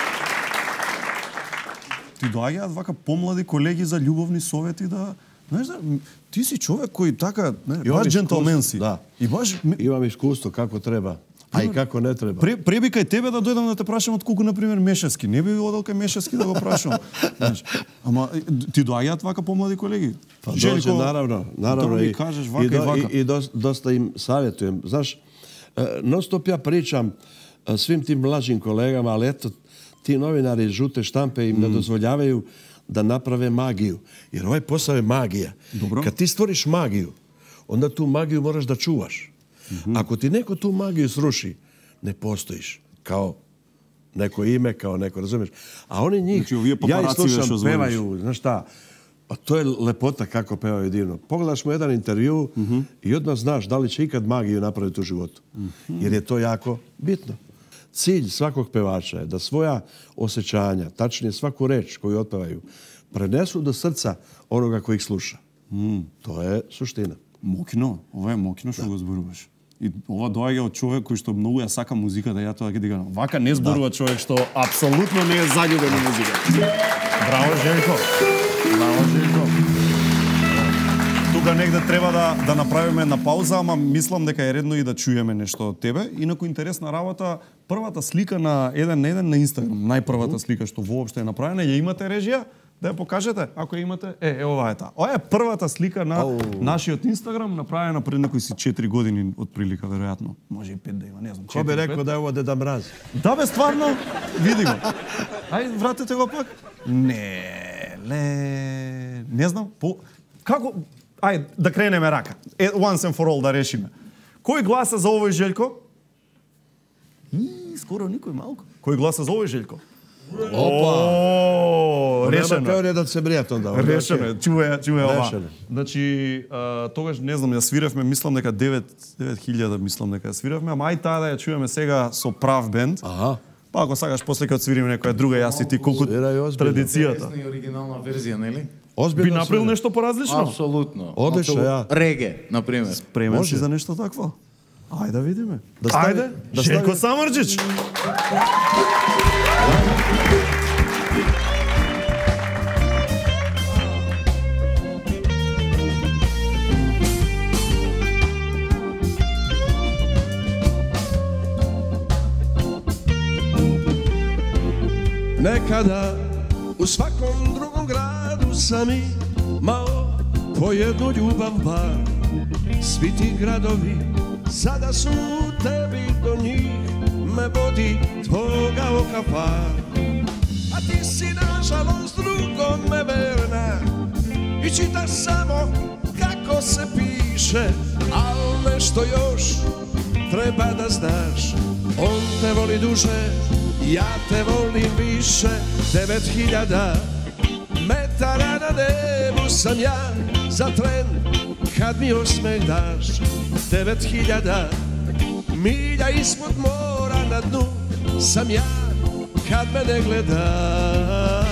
ти доаѓаат вака помлади колеги за љубовни совети да, знаеш да, ти си човек кој така, не, баш джентълмен си. Да. И баш имам искуство како треба. А и како не треба. Пре, преби кај тебе да дојдам да те прашам од колку, например, Мешевски. Не би одел кај Мешевски да го прашам. Знаеш, ама ти доаѓаат вака помлади колеги? Па дојде, наравно, наравно. Да ми и, кажеш вака и, и, и вака. И, и доста им саветуjem. Знаеш, non-stop ја причам свим тим млажим колегама, але ето, ти новинари, жуте штампе им не дозволявају да направе магију. Jer овај посао е магија. Добро. Кад ти створиш магију, онда ту магију мораш да чуваш. Mm-hmm. Ако ти некој ту магију сруши, не постоиш. Као неко име, као неко, разумеш? А они njih, значи, ја и слушам, певају, знаеш šta, а тоа е лепота како певају дивно. Погледаш му еден интервју mm-hmm. и одмah знаеш дали ќе икад магију направи у животу. Mm-hmm. Jer je to jako bitno. Cilj svakog pevača je da svoja osjećanja, tačnije svaku reč koju otpevaju, prenesu do srca onoga koji ih sluša. Mm. To je suština. Мокино, ова е мокино што го зборуваш. И ова доаѓа од човек кој што многу ја сака музика, да ја тоа ќе дига. Вака не зборува да. Човек што апсолутно не е заљубен на музика. Браво, Желко. Браво, Желко. Тука негде треба да да направиме на пауза, ама мислам дека е редно и да чуеме нешто од тебе. Инаку интересна работа, првата слика на еден на еден на Инстаграм, најпрвата слика што воопшто е направена, ја имате режија? Да ја покажете, ако ја имате. Е, е ова е таа. Ова е првата слика на oh. нашиот Инстаграм, направена пред некои си четири години од прилика, веројатно. Може и пет да има, не знам. Кој би рекол да е ова Деда Мраз? Да бе, стварно, види го. Ај, вратете го пак. Не, ле, не знам, по... Како... Ај, да кренеме рака. Е, once and for all да решиме. Кој гласа за овој Желко? И, скоро никој малку. Кој гласа за овој Желко? Опа! Решено. Нема да се бријат онда. Решено. Чуе, чуе ова. Значи, тогаш не знам, ја свиревме, мислам дека девет хиљади, мислам дека ја свиревме, ама ај таа да ја чуеме сега со прав бенд. Аха. Па ако сакаш после кога свириме некоја друга, јас и ти колку традицијата. Интересна и оригинална верзија, нели? Би направил нешто поразлично? Апсолутно. Одлично, ја. Реге, например. Спремен си за нешто такво? Ајде да видиме. Да стави, Ајде, да Желко стави... Самарџич. Nekada u svakom drugom gradu sam imao po jednu ljubav bar. Svi ti gradovi sada su tebi, do njih me vodi tvoga oka par. A ti si nažalost drugome verna i čitaš samo kako se piše, al nešto još treba da znaš. On te voli duže, ja te volim više. Devet hiljada metara na nebu sam ja za tren kad mi osmeh daš. Devet hiljada milja ispod mora na dnu sam ja kad me ne gledaš.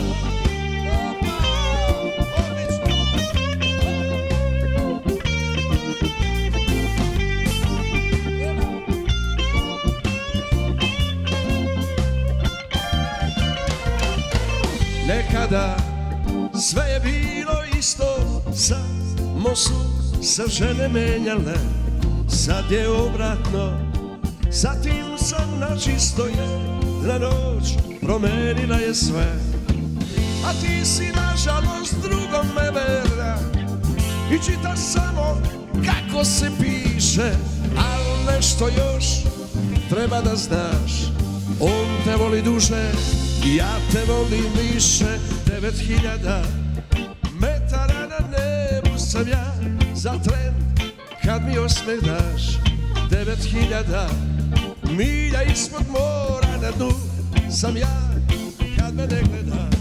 Nekada sve je bilo isto, samo su se žene menjale. Sad je obratno, zatim sam na čisto jedna noć promenila je sve. A ti si nažalost drugome verna i čitaš samo kako se piše, al nešto još treba da znaš. On te voli duže, ja te volim više. Devet hiljada metara na nebu sam ja za tren kad mi osmeh daš. Devet hiljada milja ispod mora na dnu sam ja kad me ne gledaš.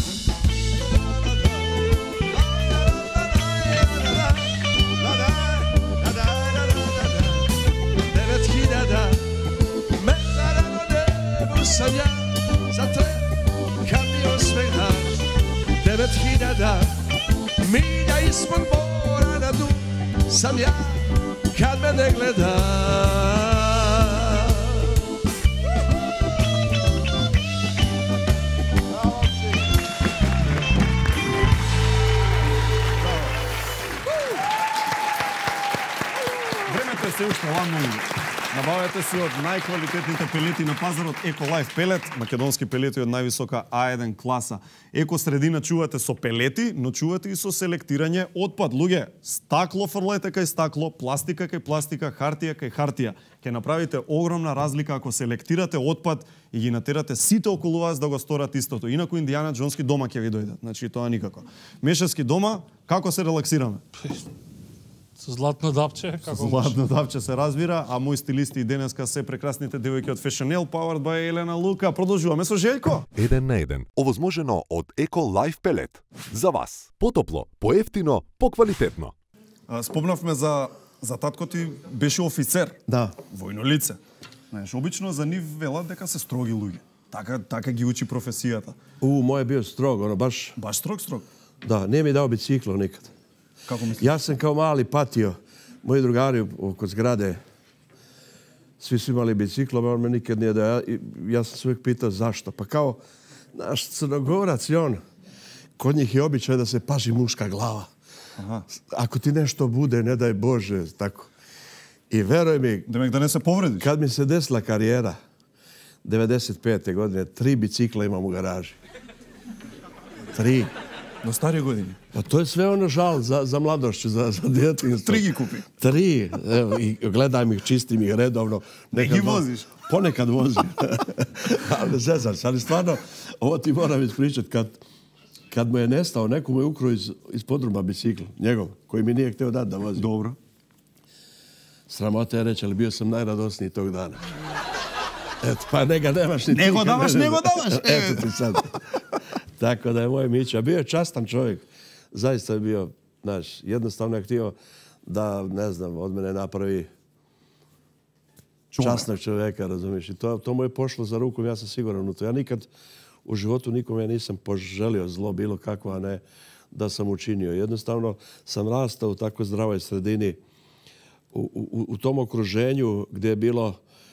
Devet hiljada metara na nebu sam ja za tren kad mi osmeh daš. Devet hiljada milja ispod mora na dnu sam ja kad me ne gledaš. се уште ладно луѓе. Набавете си од најквалитетните пелети на пазарот EcoLife пелет, македонски пелети од највисока А еден класа. Еко средина чувате со пелети, но чувате и со селектирање отпад. Луѓе, стакло фрлете кај стакло, пластика кај пластика, хартија кај хартија. Ке направите огромна разлика ако селектирате отпад и ги натерате сите околу вас да го сторат истото. Инаку Индијана Џонски дома ќе ви дојдат. Значи тоа никако. Мешевски дома, како се релаксираме? Со златно дапче, како златно дапче се разбира, а мои стилисти и денеска се прекрасните девојки од Fashionelle, powered by Елена Лука. Продолжуваме со Желјко. Еден на еден, овозможено од EcoLife пелет. За вас. Потопло, поевтино, поквалитетно. Спомнавме за за татко ти беше офицер. Да. Војно лице. Знаеш, обично за нив велат дека се строги луѓе. Така така ги учи професијата. У, мој бил строг, оно баш. Баш строг, строг. Да, не ми дao biciklo nikad. Kako misliš? Ja sam kao mali patio, moji drugari kod zgrade, svi su imali biciklo, on me nikad nije da ja, ja sam se uvijek pitao zašto. Pa kao, naš Crnogorac i on, kod njih je običaj da se paži muška glava. Aha. Ako ti nešto bude, ne daj Bože, tako. I veruj mi, Demek da ne se povrediš. Kad mi se desila karijera, devedeset pete godine, tri bicikla imam u garaži. Tri. Do starije godine. Pa to je sve ono žal za, za mladošću, za, za djetinjstvo. Tri gi kupi. Tri. Evo, i gledam ih, čistim ih redovno. Nekad ih voziš? Ponekad vozim. Ali zezam se, ali stvarno, ovo ti moram ispričati, kad, kad mu je nestao, neko mu je ukrao iz, iz podruma bicikl, njegov, koji mi nije htio dati da vozim. Dobro. Sramota je reći, ali bio sam najradosniji tog dana. Eto, pa nega nemaš ni ti. Nego davaš, nego davaš. Eto ti sad. Tako da je moj Mića. Bio je častan čovjek. Zaista je bio, znaš, jednostavno je htio da, ne znam, od mene napravi časnog čovjeka, razumiješ. I to, to mu je pošlo za rukom, ja sam siguran u to. Ja nikad u životu nikome nisam poželio zlo bilo kakvo, a ne da sam učinio. Jednostavno sam rastao u tako zdravoj sredini, u, u, u tom okruženju gdje je bilo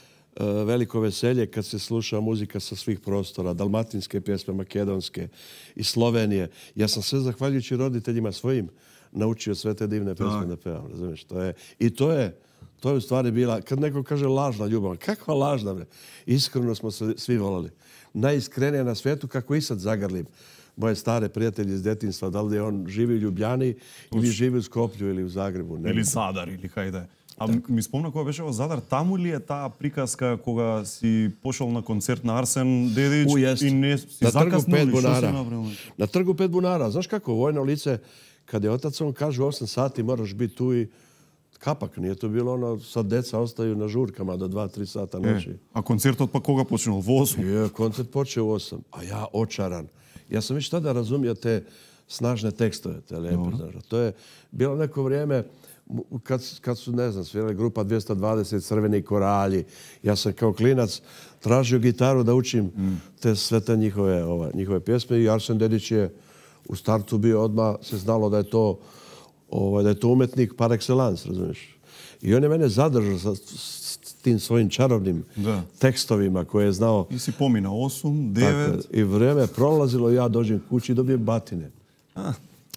veliko veselje kad se sluša muzika sa svih prostora, dalmatinske pjesme, makedonske i Slovenije. Ja sam sve zahvaljujući roditeljima svojim naučio sve te divne pjesme da pevam, razumiješ? To je, I to je, to je u stvari bila, kad neko kaže lažna ljubav, kakva lažna, bre? Iskreno smo se svi volali. Najiskrenije na svijetu, kako i sad zagrlim moje stare prijatelje iz detinjstva, da li je on živi u Ljubljani ili živi u Skoplju ili u Zagrebu. Или Задар, или кајде. А ми спомна кога беше во Задар, таму ли е таа приказка кога си пошол на концерт на Арсен Дедич У, jest. и не си Na trgu закаснал pet ли? Што си bunara. направил? Na trgu pet bunara. Znaš kako, vojno lice, kad je otac, on kaže u osam sati moraš biti tu i kapak. Nije to bilo ono, sad deca ostaju na žurkama do dva tri sata noći. Е, а концертот па кога почнал? Во осам? Je, koncert počeo u osam, a ja očaran. Ja sam već tada razumio te snažne tekstove, te lijepe. Znaš. To je bilo neko vrijeme kad, kad su, ne znam, svirali grupa dvjesto dvadeset, Crveni koralji. Ja sam kao klinac tražio gitaru da učim mm. te sve te njihove, ova, njihove pjesme i Arsen Dedić je u startu bio odmah, se znalo da je to, ovaj, da je to umetnik par excellence, razumiješ. I on je mene zadržao sa s tim svojim čarovnim da. tekstovima koje je znao. I si pomina osam, devet. Tako, i vrijeme prolazilo, ja dođem kući i dobijem batine. A.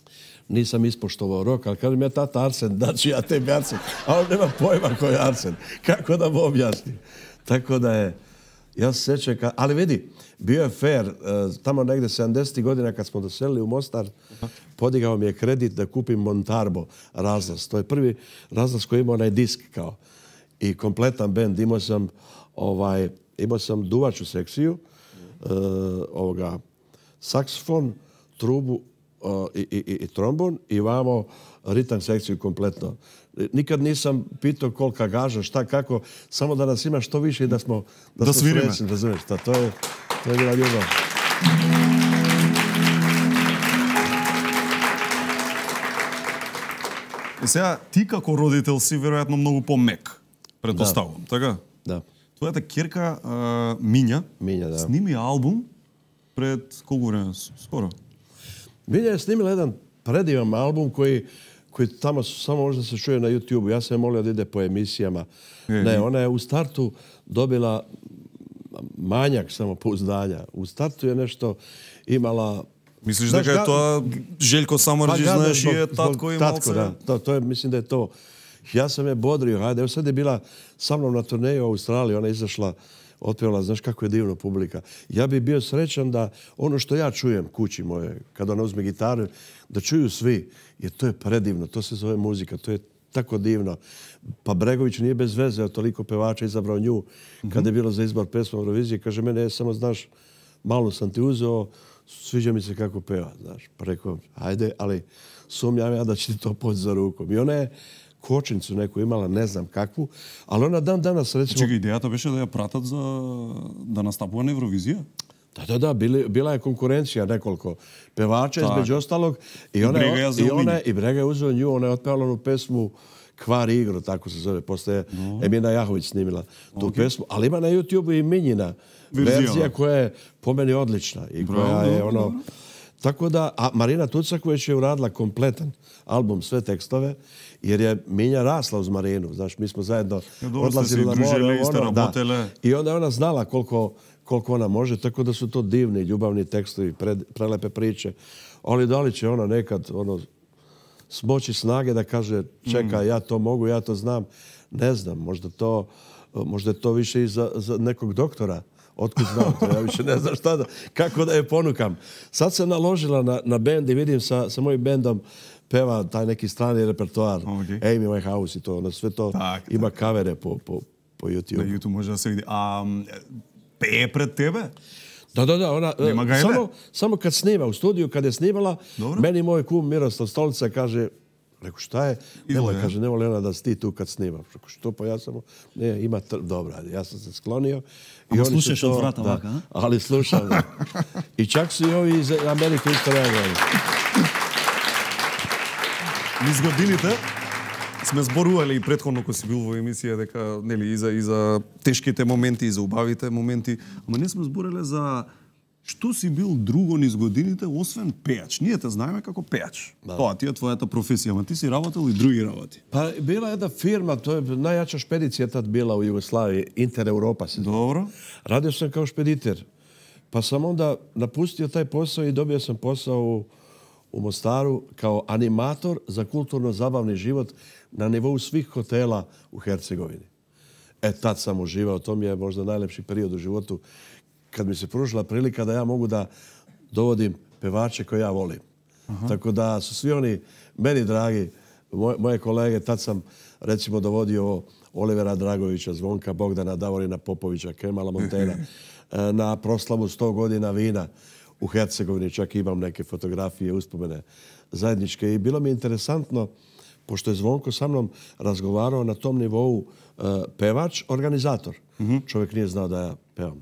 Nisam ispoštovao rok, ali kažem ja tata Arsen, da ću ja tebi Arsen. A on nema pojma ko je Arsen. Kako da mu objasnim? Tako da je, ja se sjećam, ka... ali vidi, bio je fair, tamo negde sedamdesetih godina kad smo doselili u Mostar, podigao mi je kredit da kupim Montarbo razlaz. To je prvi razlaz koji imao onaj disk kao i kompletan bend. Imao sam, ovaj, imao sam duvaču sekciju, uh, ovoga, saksofon, trubu, Uh, i, i, i trombon i vamo ritam sekciju kompletno. Nikad nisam pitao kolika gaža, šta, kako, samo da nas ima što više i da smo da, da smo srećni, razumiješ. To je, to je bila ljubav. И сега, ти како родител си веројатно многу помек, предпоставувам, да. така? Да. Твојата ќерка uh, Миња, Миња, да. сними албум пред колку време? Скоро? Milja je snimila jedan predivan album koji, koji tamo samo možda se čuje na YouTube. Ja sam je molio da ide po emisijama. E, ne, ona je u startu dobila manjak samopouzdanja. U startu je nešto imala... Misliš da je to Željko Samardžić, znaš, je tatko i tatko, malce? da. To, to je, mislim da je to. Ja sam je bodrio, hajde, evo sad je bila sa mnom na turneju u Australiji, ona je izašla, otpevala, znaš kako je divno publika. Ja bi bio srećan da ono što ja čujem kući moje, kada ona uzme gitaru, da čuju svi, jer to je predivno, to se zove muzika, to je tako divno. Pa Bregović nije bez veze, od toliko pevača izabrao nju. Kada je bilo za izbor pesma Eurovizije, kaže, mene, samo znaš, malo sam ti uzeo, sviđa mi se kako peva, znaš. Pa rekao, ajde, ali sumnjam ja da će ti to poći za rukom. I ona je kočnicu neku imala, ne znam kakvu, ali ona dan danas, recimo... Чекай, идеята беше да ја пратат за да настапува на Евровизија? Da, da, da, bili, bila je konkurencija nekoliko pevača, tak. Između ostalog. I, ona, Brega je i, ona, I Brega je uzeo nju, ona je otpevala onu pesmu Kvar igru, tako se zove. Posle je no. Emina Jahović snimila tu okay. pesmu. Ali ima na YouTube-u i Minjina verzija, verzija koja je po meni odlična. I koja bravo, je ono... Bravo. Tako da, a Marina Tucaković je uradila kompletan album, sve tekstove, jer je Minja rasla uz Marinu. Znaš, mi smo zajedno ja, odlazili na more. Ono, da. I onda je ona znala koliko, koliko ona može, tako da su to divni, ljubavni tekstovi, pred, prelepe priče. Ali da li će ona nekad ono, smoći snage da kaže čekaj, mm. ja to mogu, ja to znam. Ne znam, možda, to, možda je to više i za, za nekog doktora. Otkud znam to, ja više ne znam šta da, kako da je ponukam. Sad se naložila na, na bend i vidim sa, sa mojim bendom peva taj neki strani repertoar. Okay. Amy Winehouse i to, ono sve to tak, ima tak. Kavere po, po, po YouTube. Na YouTube može da se vidi. A peje pred tebe? Da, da, da. Ona, samo, samo kad snima, u studiju kad je snimala, dobro. Meni moj kum Miroslav Stolica kaže, rekao, šta je? Nemoj, kaže, ne voli ona da si ti tu kad snima. Rekao, što pa ja samo... Ne, ima... Tr... Dobro, ja sam se sklonio. I oni slušaš to, od vrata da, ovaka, a? Ali slušam, da. I čak su i ovi iz Amerike isto reagovali. Низ годините сме зборували и претходно кога си бил во емисија дека нели и за и за тешките моменти и за убавите моменти, ама не сме збореле за што си бил друго низ годините освен пејач. Ние те знаеме како пејач. Да. Тоа ти е твојата професија, ама ти си работел и други работи. Па била една фирма, тоа е најјача шпедиција тад била у Југославија, Интер Европа се. Добро. Радио сам као шпедитер. Па сам онда напустио тај посао и добио сам посао у u Mostaru kao animator za kulturno-zabavni život na nivou svih hotela u Hercegovini. E, tad sam uživao. To mi je možda najlepši period u životu kad mi se pružila prilika da ja mogu da dovodim pevače koje ja volim. Aha. Tako da su svi oni meni dragi, moje, moje kolege. Tad sam recimo dovodio Olivera Dragovića, Zvonka Bogdana, Davorina Popovića, Kemala Montena na proslavu sto godina vina u Hercegovini, čak imam neke fotografije, uspomene zajedničke. I bilo mi je interesantno, pošto je Zvonko sa mnom razgovarao na tom nivou uh, pevač, organizator. Mm-hmm. Čovjek nije znao da ja pevam.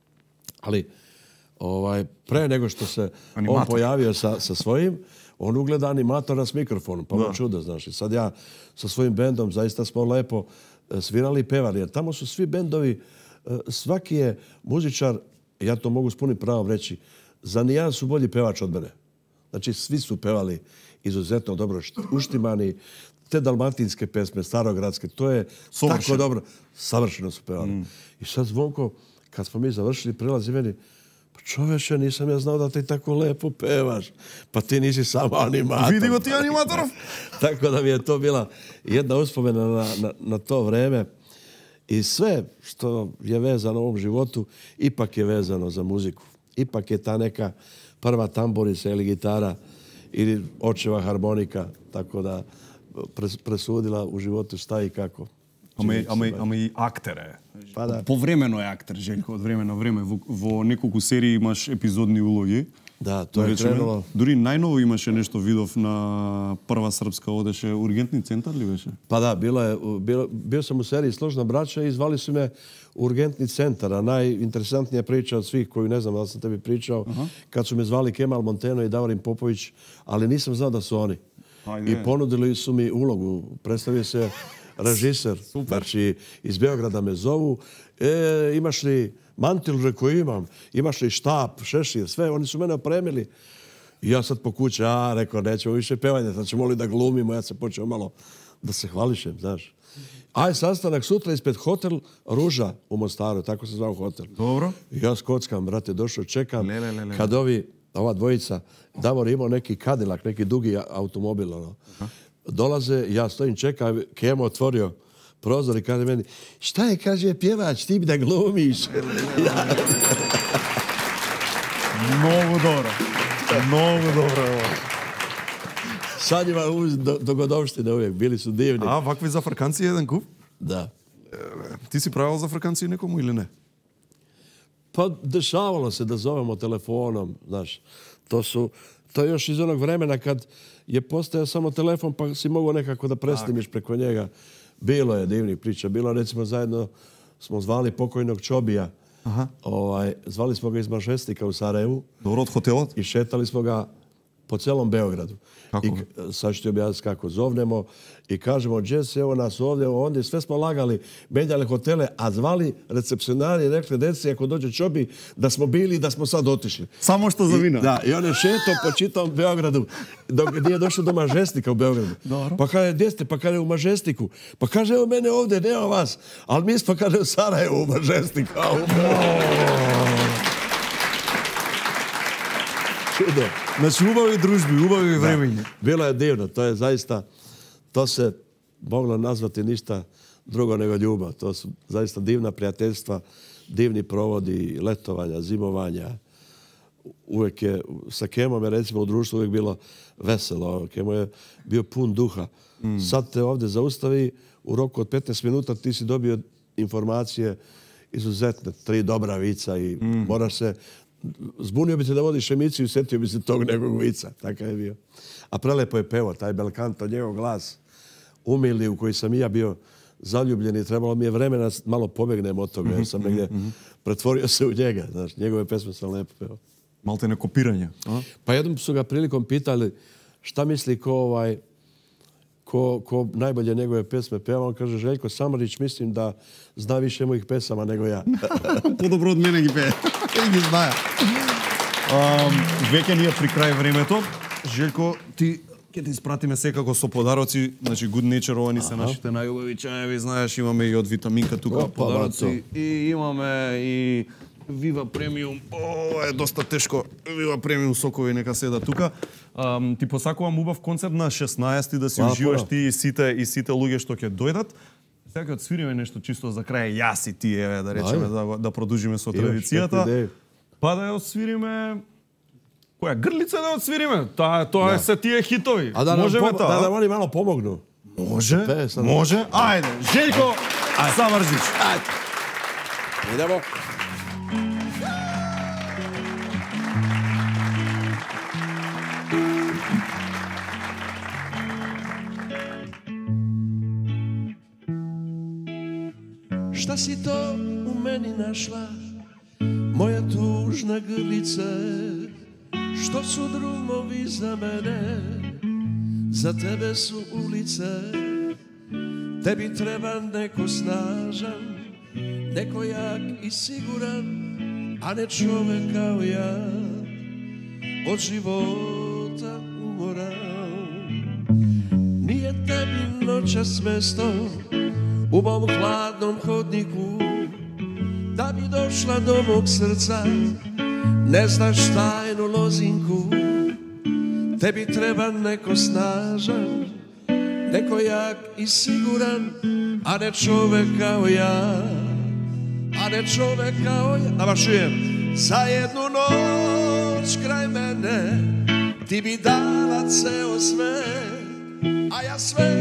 Ali ovaj, pre nego što se animator. On pojavio sa, sa svojim, on ugleda animatora s mikrofonom, pa mu čudo, znaš. I sad ja sa svojim bendom zaista smo lepo svirali i pevali, jer tamo su svi bendovi, uh, svaki je muzičar, ja to mogu s punim pravom reći, za nijedan su bolji pevač od mene. Znači, svi su pevali izuzetno dobro uštimani. Te dalmatinske pesme, starogradske, to je Sovršen. Tako dobro. Savršeno su pevali. Mm. I sad Zvonko, kad smo mi završili, prilazi meni, pa čoveče, nisam ja znao da ti tako lepo pevaš. Pa ti nisi samo animator. Vidi go ti animatorov. Tako da mi je to bila jedna uspomena na, na, na to vreme. I sve što je vezano u ovom životu, ipak je vezano za muziku. Ipak je ta neka prva tamburica ili gitara ili očeva harmonika, tako da presudila u životu šta i kako. Ама, ама, ама и актер е. Па да. Повремено е актер, Желко, од време на време. Во, во неколку серии имаш епизодни улоги. Да, тоа е тренало. Дури најново имаше нешто видов на прва српска одеше ургентни центар ли беше? Па да, било е, било, бил сам у серии Сложна браќа и звали су ме Urgentni centar, a najinteresantnija priča od svih koju ne znam da sam tebi pričao, uh-huh. kad su me zvali Kemal Monteno i Davorin Popović, ali nisam znao da su oni. Ajde. I ponudili su mi ulogu. Predstavio se režiser, znači iz Beograda me zovu. E, imaš li mantil, reko imam, imaš li štap, šešir, sve, oni su mene opremili. I ja sad po kući, a, rekao, nećemo više pevanja, sad ćemo li da glumimo, ja se počeo malo da se hvališem, znaš. Aj, sastanak sutra ispred hotel Ruža u Mostaru, tako se zvao hotel. Dobro. I ja skockam, brate, došao, čekam. Le, le, le, le. Kad ovi, ova dvojica, Davor imao neki Cadillac, neki dugi automobil, ono. dolaze, ja stojim, čekam, Kemo otvorio prozor i kaže meni, šta je, kaže, pjevač, ti bi da glumiš. Mnogo dobro. Mnogo dobro je ovo. Sad ima dogodovštine uvijek, bili su divni. A, vakvi za Африканци jedan kup? Da. Ti si pravil za Африканци nekomu ili ne? Pa dešavalo se da zovemo telefonom, znaš. To su, to je još iz onog vremena kad je postojao samo telefon pa si mogao nekako da presnimiš preko njega. Bilo je divnih priča. Bilo, recimo, zajedno smo zvali pokojnog Čobija. Aha. Ovaj, zvali smo ga iz Mažestika u Sarajevu. Dobro, od hotelat? I šetali smo ga po celom Beogradu. Kako? I sad ću ti objasniti kako zovnemo i kažemo, Jesse, evo nas ovdje, evo ondje, sve smo lagali, menjali hotele, a zvali recepcionari i rekli, deci, ako dođe Čobi, da smo bili i da smo sad otišli. Samo što za vino? I, da, i on je šetao po čitavom Beogradu, dok nije došao do Mažestika u Beogradu. Dobro. Pa kaže, gdje ste? Pa kaže, u Mažestiku. Pa kaže, evo mene ovdje, nema vas. Ali mi smo, kaže, u Sarajevu, u Mažestiku. A, u čudo. Znači, ubavi družbi, ubavi vremenje. Bilo je divno, to je zaista, to se moglo nazvati ništa drugo nego ljubav. To su zaista divna prijateljstva, divni provodi, letovanja, zimovanja. Uvijek je, sa Kemom je recimo u društvu uvijek bilo veselo. Kemo je bio pun duha. Mm. Sad te ovdje zaustavi, u roku od petnaest minuta ti si dobio informacije izuzetne, tri dobra vica i mm. moraš se... Zbunio bi se da vodiš emisiju i sjetio bi se tog nekog vica. Takav je bio. A prelepo je pevo, taj belkanto, njegov glas umilni u koji sam i ja bio zaljubljen i trebalo mi je vremena malo pobegnem od toga jer sam negdje pretvorio se u njega. Znaš, njegove pesme sam lepo peo. Malte ne kopiranje. A? Pa jednom su ga prilikom pitali šta misli ko ovaj ko, ko najbolje njegove pesme peva. On kaže, Željko Samardžić, mislim da zna više mojih pesama nego ja. По-добро од мене ги пее. Ги знае. Веќе ние при крај времето. Желко, ти ќе ти испратиме секако со подароци. Значи, Good Nature, ова ни се нашите најубави чаеви. Знаеш, имаме и од Витаминка тука подароци. И имаме и Viva Premium. Ова е доста тешко. Viva Premium сокови нека седат тука. Um, ти посакувам убав концерт на шеснаесети да си уживаш ти и сите и сите луѓе што ќе дојдат. Сега ќе отсвириме нешто чисто за крај, јас и ти, еве, да речеме, да, да продолжиме со традицијата. Па да ја отсвириме... Која грлица да отсвириме? Таа, тоа е се тие хитови. А да можеме тоа? Да, да они мало помогну. Може, може. Ајде, Желко Самарџич. Ајде. Идемо. Šta si to u meni našla, moja tužna grlice? Što su drumovi za mene, za tebe su ulice. Tebi treba neko snažan, neko jak i siguran, a ne čovek kao ja, od života umoran. Nije tebi noćas mesto u mom hladnom hodniku, da bi došla do mog srca, ne znaš tajnu lozinku. Tebi treba neko snažan, neko jak i siguran, a ne čovek kao ja, a ne čovek kao ja. Navašujem. Za jednu noć kraj mene ti bi dala ceo sve, a ja sve.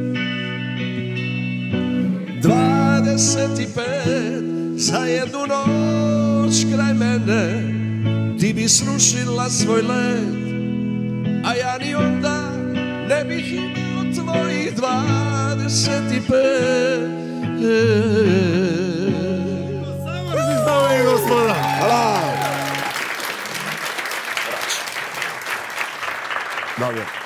Dvadeset i pet za jednu noć kraj mene ti bi srušila svoj led, a ja ni onda ne bih imao tvojih dvadeset i pet. Samardžić, dame i gospoda. Hvala. Dobro.